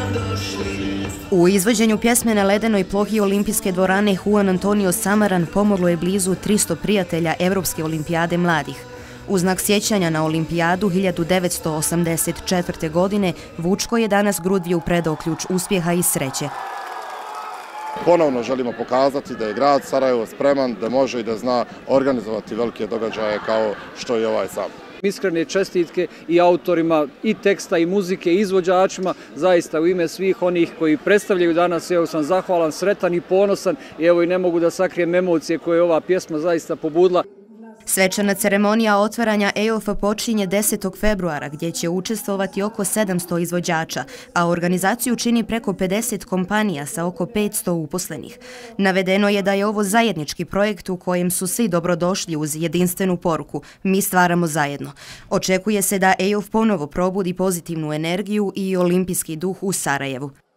U izvođenju pjesme na ledenoj plohi olimpijske dvorane Juan Antonio Samaran pomoglo je blizu 300 prijatelja Evropske olimpijade mladih. U znak sjećanja na olimpijadu 1984. godine Vučko je danas Grudviju predao ključ uspjeha i sreće. Ponovno želimo pokazati da je grad Sarajevo spreman, da može i da zna organizovati velike događaje kao što je ovaj sam. Iskrene čestitke i autorima i teksta i muzike i izvođačima, zaista u ime svih onih koji predstavljaju danas, evo sam zahvalan, sretan i ponosan i evo i ne mogu da sakrijem emocije koje je ova pjesma zaista pobudila. Svečana ceremonija otvaranja EOF počinje 10. februara gdje će učestvovati oko 700 izvođača, a organizaciju čini preko 50 kompanija sa oko 500 uposlenih. Navedeno je da je ovo zajednički projekt u kojem su svi dobrodošli uz jedinstvenu poruku "Mi stvaramo zajedno". Očekuje se da EOF ponovo probudi pozitivnu energiju i olimpijski duh u Sarajevu.